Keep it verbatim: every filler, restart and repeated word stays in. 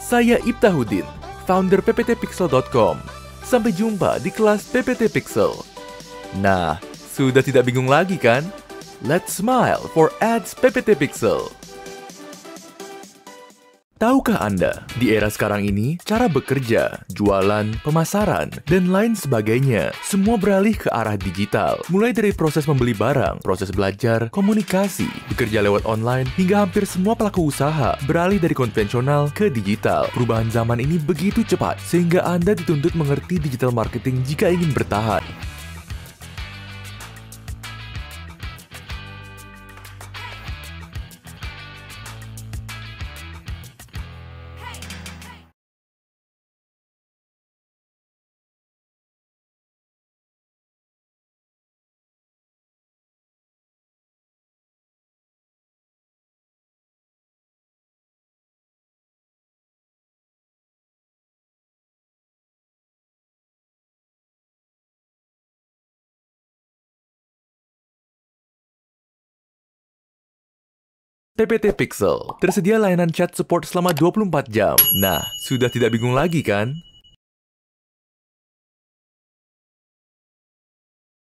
Saya Iftahudin, founder p p t pixel dot com. Sampai jumpa di kelas P P T Pixel. Nah, sudah tidak bingung lagi kan? Let's smile for ads P P T Pixel. Tahukah Anda, di era sekarang ini, cara bekerja, jualan, pemasaran, dan lain sebagainya, semua beralih ke arah digital. Mulai dari proses membeli barang, proses belajar, komunikasi, bekerja lewat online, hingga hampir semua pelaku usaha beralih dari konvensional ke digital. Perubahan zaman ini begitu cepat, sehingga Anda dituntut mengerti digital marketing jika ingin bertahan. P P T Pixel, tersedia layanan chat support selama dua puluh empat jam. Nah, sudah tidak bingung lagi kan?